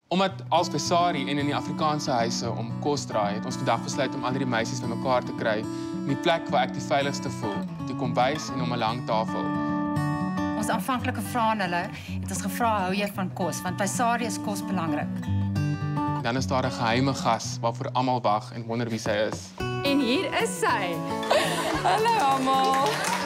Omdat als by SARIE en in die Afrikaanse huise om kos draai, het ons vandag besluit om al die meisies bymekaar te kry in die plek waar ek die veiligste voel, die kombuis en om 'n lang tafel. Ons aanvanklike vrae aan hulle het ons gevra, hou jy van kos? Want by SARIE is kos belangrik. Dan is daar 'n geheime gas waarvoor almal wag en wonder wie sy is. En hier is sy. Hallo almal.